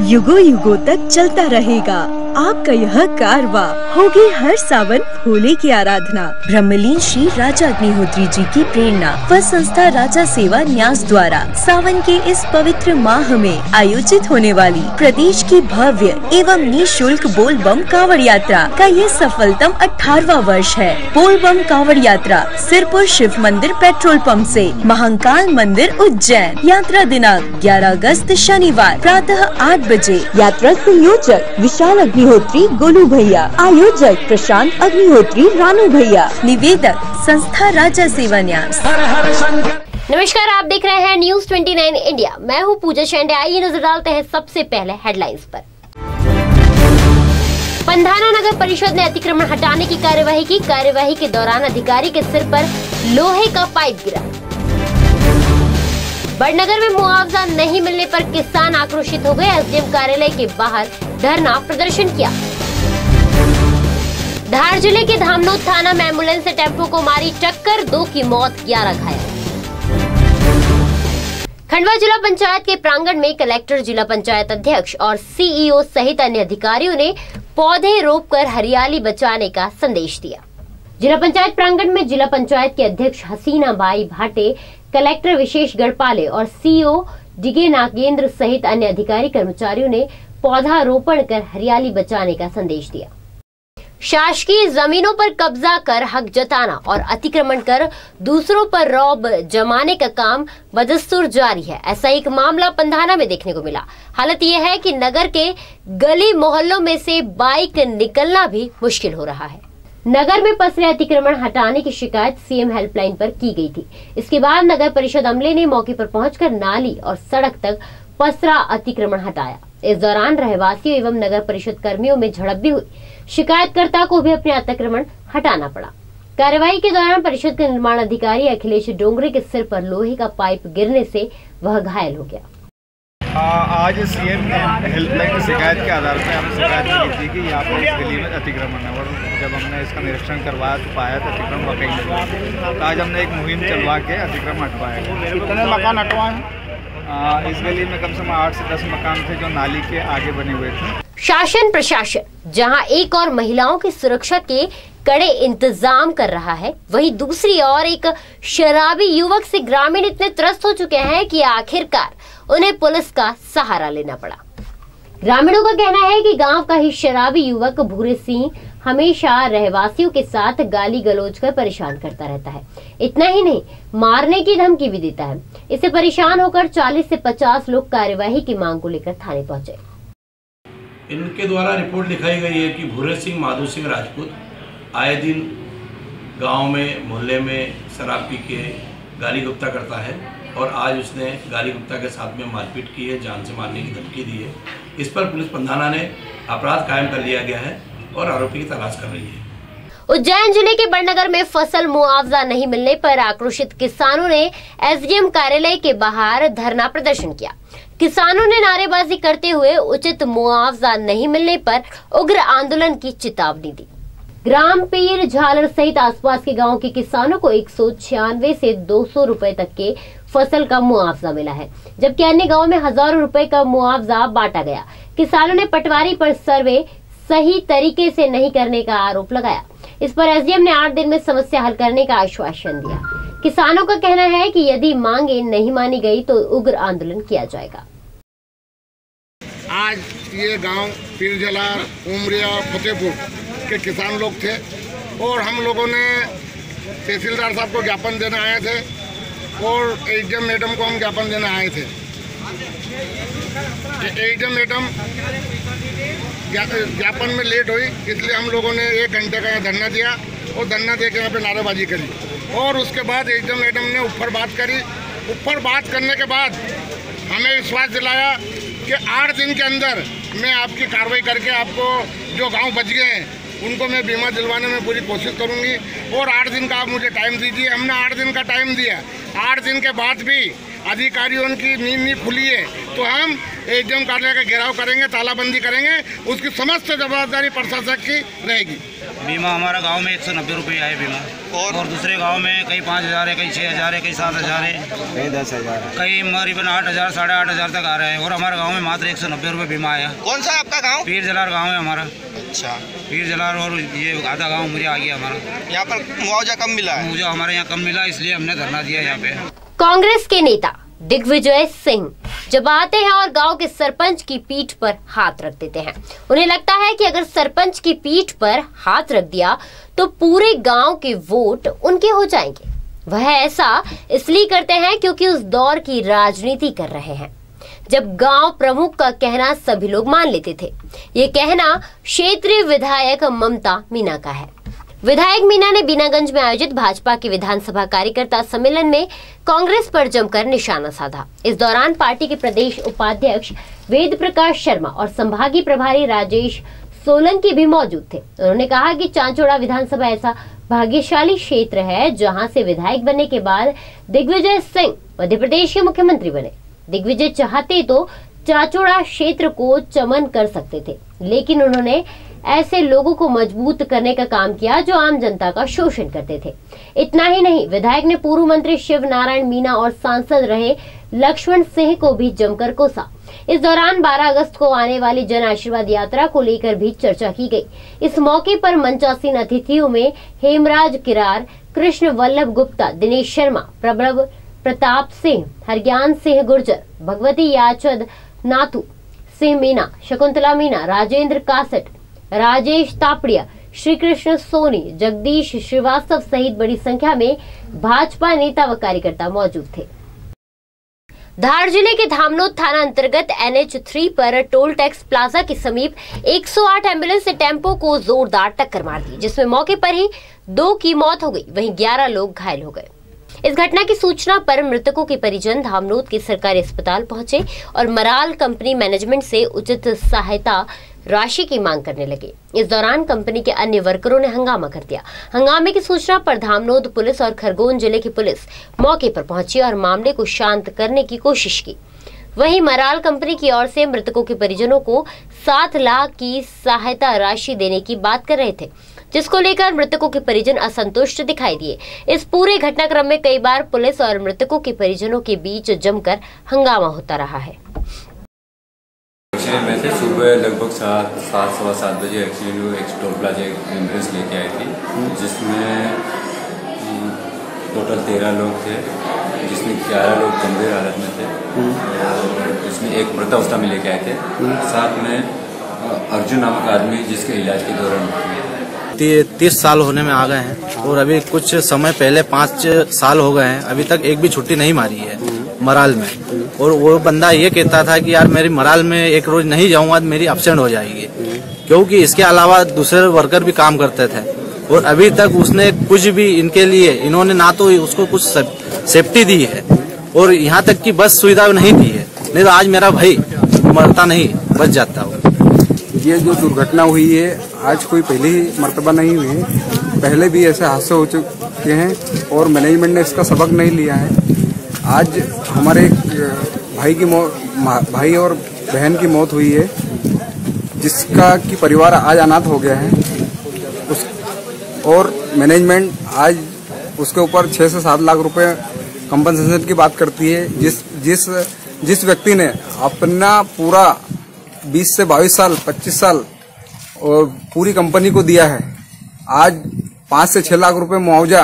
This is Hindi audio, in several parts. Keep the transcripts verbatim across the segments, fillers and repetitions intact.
युगों युगों तक चलता रहेगा आपका यह कारवा। होगी हर सावन भोले की आराधना। ब्रह्मलीन श्री राजा अग्निहोत्री जी की प्रेरणा व संस्था राजा सेवा न्यास द्वारा सावन के इस पवित्र माह में आयोजित होने वाली प्रदेश की भव्य एवं निःशुल्क बोल बम कांवड़ यात्रा का ये सफलतम अठारहवां वर्ष है। बोल बम कांवड़ यात्रा सिरपुर शिव मंदिर पेट्रोल पंप से महाकाल मंदिर उज्जैन। यात्रा दिनांक ग्यारह अगस्त शनिवार प्रातः आठ बजे। यात्रा संयोजक विशाल अग्निहोत्री गोलू भैया, आयोजक प्रशांत अग्निहोत्री रानू भैया, निवेदक संस्था राजा सेवा न्यास। नमस्कार, आप देख रहे हैं न्यूज उनतीस इंडिया। मैं हूं पूजा शेंडे। आइए नजर डालते हैं सबसे पहले हेडलाइंस पर। पंधाना नगर परिषद ने अतिक्रमण हटाने की कार्यवाही की। कार्यवाही के दौरान अधिकारी के सिर पर लोहे का पाइप गिरा। बड़नगर में मुआवजा नहीं मिलने पर किसान आक्रोशित हो गए। एसडीएम कार्यालय के बाहर धरना प्रदर्शन किया। धार जिले के धामनोद थाना में एम्बुलेंस से टेम्पो को मारी टक्कर, दो की मौत, ग्यारह घायल। खंडवा जिला पंचायत के प्रांगण में कलेक्टर, जिला पंचायत अध्यक्ष और सीईओ सहित अन्य अधिकारियों ने पौधे रोपकर हरियाली बचाने का संदेश दिया। जिला पंचायत प्रांगण में जिला पंचायत के अध्यक्ष हसीना बाई भाटे, कलेक्टर विशेष गढ़पाले और सीईओ डिगे नागेंद्र सहित अन्य अधिकारी कर्मचारियों ने पौधारोपण कर हरियाली बचाने का संदेश दिया। शासकीय जमीनों पर कब्जा कर हक जताना और अतिक्रमण कर दूसरों पर रौब जमाने का काम बदस्तूर जारी है। ऐसा एक मामला पंधाना में देखने को मिला। हालत यह है कि नगर के गली मोहल्लों में से बाइक निकलना भी मुश्किल हो रहा है। नगर में पसरे अतिक्रमण हटाने की शिकायत सीएम हेल्पलाइन पर की गई थी। इसके बाद नगर परिषद अमले ने मौके पर पहुंचकर नाली और सड़क तक पसरा अतिक्रमण हटाया। इस दौरान रहवासियों एवं नगर परिषद कर्मियों में झड़प भी हुई। शिकायतकर्ता को भी अपने अतिक्रमण हटाना पड़ा। कार्यवाही के दौरान परिषद के निर्माण अधिकारी अखिलेश डोंगरे के सिर पर लोहे का पाइप गिरने से वह घायल हो गया। आ, आज सीएम ने हेल्पलाइन की शिकायत के आधार पर हमें शिकायत की थी कि यहाँ पर इस गली में अतिक्रमण है, और जब हमने इसका निरीक्षण करवाया तो पाया तो अतिक्रमण वाकई नहीं। तो आज हमने एक मुहिम चलवा के अतिक्रमण हटवाया। कितने मकान हटवाए? इस गली में कम से कम आठ से दस मकान थे जो नाली के आगे बने हुए थे। शासन प्रशासन जहां एक और महिलाओं की सुरक्षा के कड़े इंतजाम कर रहा है, वहीं दूसरी ओर एक शराबी युवक से ग्रामीण इतने त्रस्त हो चुके हैं कि आखिरकार उन्हें पुलिस का सहारा लेना पड़ा। ग्रामीणों का कहना है कि गांव का ही शराबी युवक भूरे सिंह हमेशा रहवासियों के साथ गाली गलौज कर परेशान करता रहता है। इतना ही नहीं, मारने की धमकी भी देता है। इससे परेशान होकर चालीस से पचास लोग कार्यवाही की मांग को लेकर थाने पहुंचे। इनके द्वारा रिपोर्ट लिखाई गई है कि भूरे सिंह माधो सिंह राजपूत आए दिन गांव में मोहल्ले में शराब पी के गाली गुप्ता करता है, और आज उसने गाली गुप्ता के साथ में मारपीट की है, जान से मारने की धमकी दी है। इस पर पुलिस पंधाना ने अपराध कायम कर लिया गया है और आरोपी की तलाश कर रही है। उज्जैन जिले के बड़नगर में फसल मुआवजा नहीं मिलने पर आक्रोशित किसानों ने एसडीएम कार्यालय के बाहर धरना प्रदर्शन किया। किसानों ने नारेबाजी करते हुए उचित मुआवजा नहीं मिलने पर उग्र आंदोलन की चेतावनी दी। ग्राम पीर झालर सहित आसपास के गांवों के किसानों को एक सौ छियानवे से दो सौ रुपए तक के फसल का मुआवजा मिला है, जबकि अन्य गांवों में हजारों रुपए का मुआवजा बांटा गया। किसानों ने पटवारी पर सर्वे सही तरीके से नहीं करने का आरोप लगाया। इस पर एसडीएम ने आठ दिन में समस्या हल करने का आश्वासन दिया। किसानों का कहना है कि यदि मांगे नहीं मानी गई तो उग्र आंदोलन किया जाएगा। आज ये गांव पीरझलार, उमरिया, फतेहपुर के किसान लोग थे, और हम लोगों ने तहसीलदार साहब को ज्ञापन देने आए थे, और एसडीएम मैडम को हम ज्ञापन देने आए थे। एसडीएम मैडम ज्ञापन में लेट हुई, इसलिए हम लोगों ने एक घंटे का धरना दिया, और धरना दे के यहाँ पे नारेबाजी करी। और उसके बाद एसडीएम मैडम ने ऊपर बात करी। ऊपर बात करने के बाद हमें विश्वास दिलाया कि आठ दिन के अंदर मैं आपकी कार्रवाई करके आपको जो गांव बच गए हैं उनको मैं बीमा दिलवाने में पूरी कोशिश करूंगी, और आठ दिन का आप मुझे टाइम दीजिए। हमने आठ दिन का टाइम दिया। आठ दिन के बाद भी अधिकारियों की नींद नहीं खुली है तो हम एडीएम कार्यालय का घेराव करेंगे, तालाबंदी करेंगे। उसकी समस्त जवाबदारी प्रशासक की रहेगी। बीमा हमारा गांव में एक सौ नब्बे रुपये है बीमा, और, और दूसरे गांव में कई पाँच हज़ार है, कई छः हज़ार है, कई सात हज़ार है, कई दस हज़ार कई करीबन आठ हज़ार साढ़े आठ हज़ार तक आ रहे हैं। और हमारे गांव में मात्र एक सौ नब्बे रुपये बीमा आया। कौन सा आपका गांव? पीर जलार गांव है हमारा। अच्छा, पीर जलार, और ये आधा गांव मुझे आ गया हमारा। यहाँ पर मुआवजा कम मिला है? मुझे हमारे यहाँ कम मिला, इसलिए हमने धरना दिया यहाँ पे। कांग्रेस के नेता दिग्विजय सिंह जब आते हैं और गांव के सरपंच की पीठ पर हाथ रख देते हैं। उन्हें लगता है कि अगर सरपंच की पीठ पर हाथ रख दिया तो पूरे गांव के वोट उनके हो जाएंगे। वह ऐसा इसलिए करते हैं क्योंकि उस दौर की राजनीति कर रहे हैं जब गांव प्रमुख का कहना सभी लोग मान लेते थे। ये कहना क्षेत्रीय विधायक ममता मीना का है। विधायक मीना ने बीनागंज में आयोजित भाजपा के विधानसभा कार्यकर्ता सम्मेलन में कांग्रेस पर जमकर निशाना साधा। इस दौरान पार्टी के प्रदेश उपाध्यक्ष वेद प्रकाश शर्मा और संभागीय प्रभारी राजेश सोलंकी भी मौजूद थे। उन्होंने कहा कि चांचोड़ा विधानसभा ऐसा भाग्यशाली क्षेत्र है जहां से विधायक बनने के बाद दिग्विजय सिंह मध्य प्रदेश के मुख्यमंत्री बने। दिग्विजय चाहते तो चांचोड़ा क्षेत्र को चमन कर सकते थे, लेकिन उन्होंने ऐसे लोगों को मजबूत करने का काम किया जो आम जनता का शोषण करते थे। इतना ही नहीं, विधायक ने पूर्व मंत्री शिव नारायण मीना और सांसद रहे लक्ष्मण सिंह को भी जमकर कोसा। इस दौरान बारह अगस्त को आने वाली जन आशीर्वाद यात्रा को लेकर भी चर्चा की गई। इस मौके पर मंचासीन अतिथियों में हेमराज किरार, कृष्ण वल्लभ गुप्ता, दिनेश शर्मा, प्रबल प्रताप सिंह, हरज्ञान सिंह गुर्जर, भगवती याचद नाथू सिंह मीना, शकुंतला मीना, राजेंद्र कासट, राजेश तापड़िया, श्री कृष्ण सोनी, जगदीश श्रीवास्तव सहित बड़ी संख्या में भाजपा नेता व कार्यकर्ता मौजूद थे। धार जिले के धामनोद थाना अंतर्गत एन एच थ्री पर टोल टैक्स प्लाजा के समीप एक सौ आठ एम्बुलेंस ने टेम्पो को जोरदार टक्कर मार दी, जिसमें मौके पर ही दो की मौत हो गई, वहीं ग्यारह लोग घायल हो गए। इस घटना की सूचना पर मृतकों के परिजन धामनोद के सरकारी अस्पताल पहुंचे और मराल कंपनी मैनेजमेंट से उचित सहायता राशि की मांग करने लगे। इस दौरान कंपनी के अन्य वर्करों ने हंगामा कर दिया। हंगामे की सूचना पर धामनोद पुलिस और खरगोन जिले की पुलिस मौके पर पहुंची और मामले को शांत करने की कोशिश की। वहीं मराल कंपनी की ओर से मृतकों के परिजनों को सात लाख की सहायता राशि देने की बात कर रहे थे, जिसको लेकर मृतकों के परिजन असंतुष्ट दिखाई दिए। इस पूरे घटनाक्रम में कई बार पुलिस और मृतकों के परिजनों के बीच जमकर हंगामा होता रहा है। मैं से सुबह लगभग सात सात सवा सात बजे एक्चुअली वो एक टोल प्लाजा एम्बुलेंस लेके आई थी, जिसमें टोटल तेरह लोग थे, जिसमें ग्यारह लोग गंभीर हालत में थे और जिसमें एक मृतावस्था में लेके आए थे। साथ में अर्जुन नामक आदमी जिसके इलाज के दौरान तीस साल होने में आ गए हैं और अभी कुछ समय पहले पाँच साल हो गए हैं, अभी तक एक भी छुट्टी नहीं मारी है मराल में। और वो बंदा ये कहता था कि यार मेरी मराल में एक रोज नहीं जाऊंगा तो मेरी एब्सेंट हो जाएगी, क्योंकि इसके अलावा दूसरे वर्कर भी काम करते थे और अभी तक उसने कुछ भी इनके लिए इन्होंने ना तो उसको कुछ सेफ्टी दी है और यहाँ तक की बस सुविधा नहीं दी है, नहीं तो आज मेरा भाई मरता नहीं, बच जाता हो। ये जो दुर्घटना हुई है आज कोई पहली मर्तबा नहीं हुई है, पहले भी ऐसे हादसे हो चुके हैं और मैनेजमेंट ने इसका सबक नहीं लिया है। आज हमारे एक भाई की मौत, भाई और बहन की मौत हुई है, जिसका कि परिवार आज अनाथ हो गया है उस, और मैनेजमेंट आज उसके ऊपर छः से सात लाख रुपए कंपनसेशन की बात करती है। जिस जिस जिस व्यक्ति ने अपना पूरा बीस से बाईस साल पच्चीस साल और पूरी कंपनी को दिया है, आज पाँच से छह लाख रुपए मुआवजा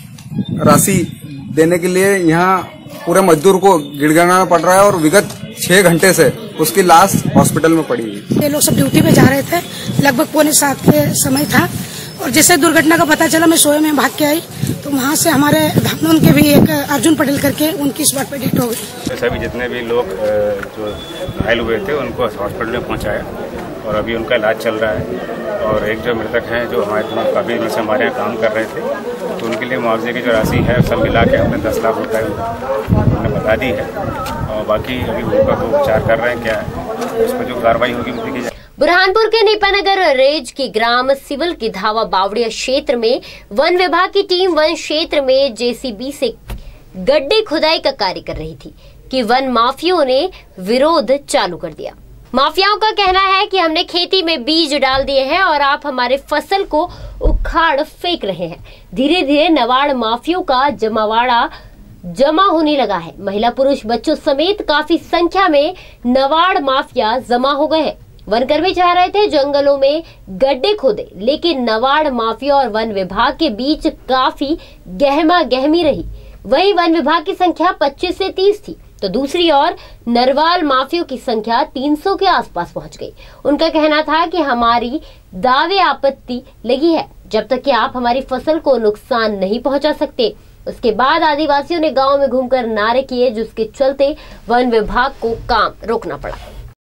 राशि देने के लिए यहाँ पूरे मजदूर को गिड़गिड़ाना पड़ रहा है और विगत छह घंटे से उसकी लाश हॉस्पिटल में पड़ी है। ये लोग सब ड्यूटी पे जा रहे थे, लगभग पौने सात के समय था और जैसे दुर्घटना का पता चला मैं सोए में भाग के आई तो वहाँ से हमारे धामनोद के भी एक अर्जुन पटेल करके उनकी स्पॉट पे डेथ हो गई। सभी जितने भी लोग जो घायल हुए थे उनको हॉस्पिटल में पहुँचाया और अभी उनका इलाज चल रहा है। और एक जो मृतक हैं जो हमारे काफी दिन से हमारे यहाँ काम कर रहे थे तो उनके लिए मुआवजे की जो राशि है सब मिला के हमने दस लाख रुपए हमने बता दी है और बाकी अभी उनका तो उपचार कर रहे हैं, क्या है उस पर जो कार्रवाई होगी वो की जाए। बुरहानपुर के नेपानगर रेंज के ग्राम सिवल के धावा बावड़िया क्षेत्र में वन विभाग की टीम वन क्षेत्र में जेसीबी से गड्ढे खुदाई का कार्य कर रही थी कि वन माफियाओं ने विरोध चालू कर दिया। माफियाओं का कहना है कि हमने खेती में बीज डाल दिए हैं और आप हमारे फसल को उखाड़ फेंक रहे हैं। धीरे धीरे नवाड़ माफियाओं का जमावाड़ा जमा होने लगा है। महिला पुरुष बच्चों समेत काफी संख्या में नवाड़ माफिया जमा हो गए हैं। वनकर्मी चाह रहे थे जंगलों में गड्ढे खोदे, लेकिन नवाड़ माफिया और वन विभाग के बीच काफी गहमा गहमी रही। वहीं वन विभाग की संख्या पच्चीस से तीस थी, तो दूसरी ओर नरवाल माफियों की संख्या तीन सौ के आसपास पहुंच गई। उनका कहना था कि हमारी दावे आपत्ति लगी है, जब तक कि आप हमारी फसल को नुकसान नहीं पहुंचा सकते। उसके बाद आदिवासियों ने गांव में घूमकर नारे किए, जिसके चलते वन विभाग को काम रोकना पड़ा।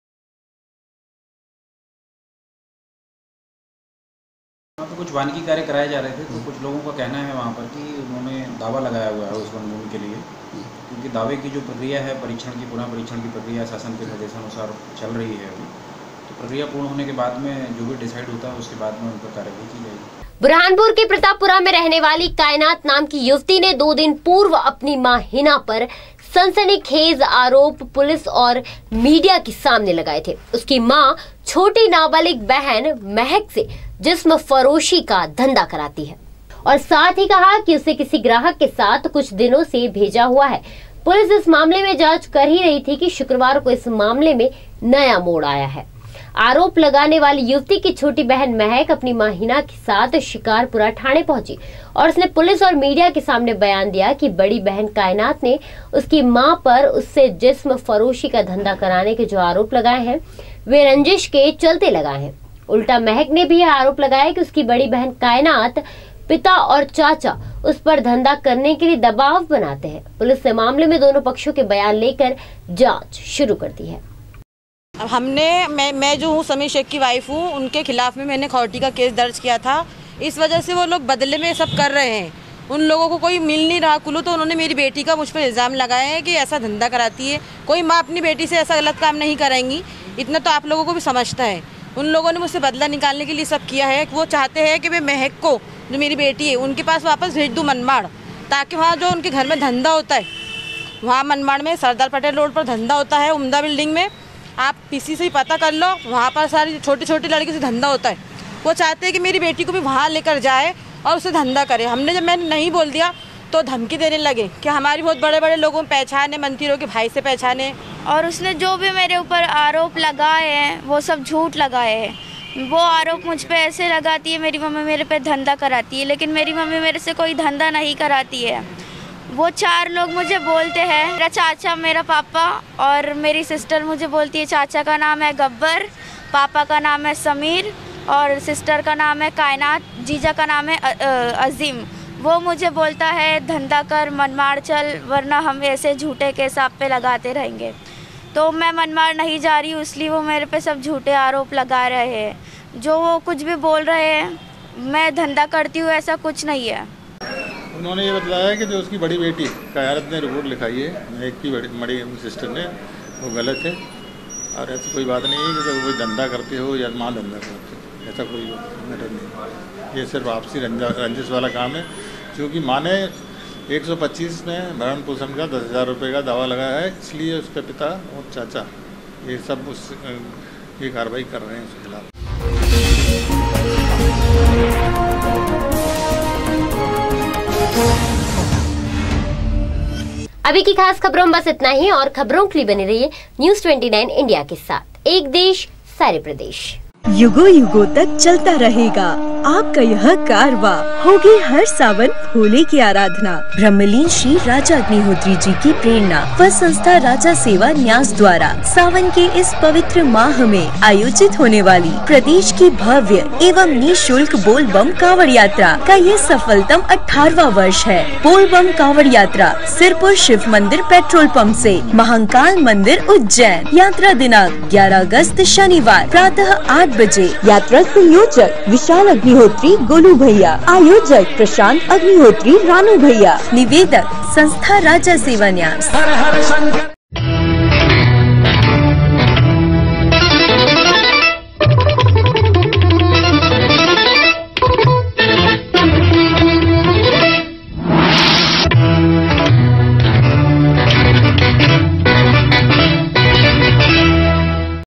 वहाँ पे कुछ वानिकी कार्य कराए जा रहे थे, तो कुछ लोगों का कहना है वहाँ पर कि उन्होंने दावा लगाया हुआ है उस वन भूमि के लिए, क्योंकि दावे की जो प्रक्रिया है परीक्षण की, पुनः परीक्षण की प्रक्रिया शासन के निर्देशानुसार चल रही है अभी। तो प्रक्रिया पूर्ण होने के बाद में जो भी डिसाइड होता है उसके बाद में उन पर कार्रवाई की जाएगी। बुरहानपुर के प्रतापपुरा में रहने वाली कायनात नाम की युवती ने दो दिन पूर्व अपनी मां हिना पर सनसनीखेज आरोप पुलिस और मीडिया के सामने लगाए थे। उसकी मां छोटी नाबालिग बहन महक से जिस्म फरोशी का धंधा कराती है और साथ ही कहा कि उसे किसी ग्राहक के साथ कुछ दिनों से भेजा हुआ है। पुलिस इस मामले में जांच कर ही रही थी कि शुक्रवार को इस मामले में नया मोड़ आया है। आरोप लगाने वाली युवती की छोटी बहन महक अपनी मां हिना के साथ शिकारपुरा थाने पहुंची और उसने पुलिस और मीडिया के सामने बयान दिया कि बड़ी बहन कायनात ने उसकी मां पर उससे जिस्म फरोशी का धंधा कराने के जो आरोप लगाए हैं वे रंजिश के चलते लगाए हैं। उल्टा महक ने भी आरोप लगाया कि उसकी बड़ी बहन कायनात पिता और चाचा उस पर धंधा करने के लिए दबाव बनाते हैं। पुलिस ने मामले में दोनों पक्षों के बयान लेकर जांच शुरू कर दी है। अब हमने मैं मैं जो हूँ समीर शेख की वाइफ हूँ, उनके खिलाफ में मैंने खौटी का केस दर्ज किया था। इस वजह से वो लोग बदले में सब कर रहे हैं। उन लोगों को कोई मिल नहीं रहा कुल्लू, तो उन्होंने मेरी बेटी का मुझ पर इल्ज़ाम लगाया है कि ऐसा धंधा कराती है। कोई माँ अपनी बेटी से ऐसा गलत काम नहीं कराएंगी, इतना तो आप लोगों को भी समझता है। उन लोगों ने मुझसे बदला निकालने के लिए सब किया है। वो चाहते हैं कि मैं महक को, जो मेरी बेटी है, उनके पास वापस भेज दूँ मनमाड़, ताकि वहाँ जो उनके घर में धंधा होता है, वहाँ मनमाड़ में सरदार पटेल रोड पर धंधा होता है, उम्दा बिल्डिंग में, आप किसी से ही पता कर लो, वहाँ पर सारी छोटी छोटी लड़की से धंधा होता है। वो चाहते हैं कि मेरी बेटी को भी वहाँ लेकर जाए और उसे धंधा करे। हमने जब मैंने नहीं बोल दिया तो धमकी देने लगे कि हमारी बहुत बड़े बड़े लोगों में पहचान है, मंत्रियों के भाई से पहचान है। और उसने जो भी मेरे ऊपर आरोप लगाए हैं वो सब झूठ लगाए हैं। वो आरोप मुझ पे ऐसे लगाती है मेरी मम्मी मेरे पे धंधा कराती है, लेकिन मेरी मम्मी मेरे से कोई धंधा नहीं कराती है। वो चार लोग मुझे बोलते हैं, मेरा चाचा, मेरा पापा और मेरी सिस्टर मुझे बोलती है। चाचा का नाम है गब्बर, पापा का नाम है समीर और सिस्टर का नाम है कायनात, जीजा का नाम है अजीम। वो मुझे बोलता है धंधा कर, मनमाड़ चल, वरना हम ऐसे झूठे के हिसाब पे लगाते रहेंगे। तो मैं मनमाड़ नहीं जा रही हूँ, इसलिए वो मेरे पे सब झूठे आरोप लगा रहे हैं। जो वो कुछ भी बोल रहे हैं, मैं धंधा करती हूँ, ऐसा कुछ नहीं है। उन्होंने ये बताया कि जो उसकी बड़ी बेटी कायनात ने रिपोर्ट लिखाई है, एक की बड़ी बड़ी सिस्टर ने, वो गलत है और ऐसी कोई बात नहीं है कि तो कोई धंधा करते हो या माँ धंधा करते हो, ऐसा कोई मैटर नहीं। ये सिर्फ आपसी रंजिश वाला काम है, क्योंकि माँ ने एक सौ पच्चीस में भरण पोषण का दस हज़ार रुपये का दावा लगाया है, इसलिए उसके पिता और चाचा ये सब उस ये कार्रवाई कर रहे हैं उसके खिलाफ। अभी की खास खबरों में बस इतना ही, और खबरों के लिए बने रहिए न्यूज़ उनतीस इंडिया के साथ। एक देश सारे प्रदेश, युगों युगों तक चलता रहेगा आपका यह कारवा। होगी हर सावन भोले की आराधना। ब्रह्मलीन श्री राजा अग्निहोत्री जी की प्रेरणा व संस्था राजा सेवा न्यास द्वारा सावन के इस पवित्र माह में आयोजित होने वाली प्रदेश की भव्य एवं निःशुल्क बोल बम कांवड़ यात्रा का ये सफलतम अठारहवां वर्ष है। बोल बम कांवड़ यात्रा सिरपुर शिव मंदिर पेट्रोल पंप से महाकाल मंदिर उज्जैन। यात्रा दिनांक ग्यारह अगस्त शनिवार प्रातः आठ बजे। यात्रा संयोजक विशाल अग्निहोत्री गोलू भैया, आयोजक प्रशांत अग्निहोत्री रानू भैया, निवेदक संस्था राजा सेवा न्यास।